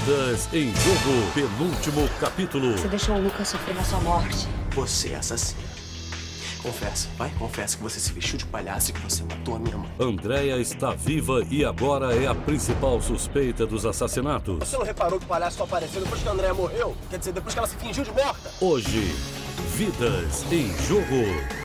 Vidas em Jogo, penúltimo capítulo. Você deixou o Lucas sofrer na sua morte. Você é assassina. Confessa que você se vestiu de palhaço e que você matou a minha mãe. Andréia está viva e agora é a principal suspeita dos assassinatos. Você não reparou que o palhaço só apareceu depois que a Andréia morreu? Quer dizer, depois que ela se fingiu de morta? Hoje, Vidas em Jogo.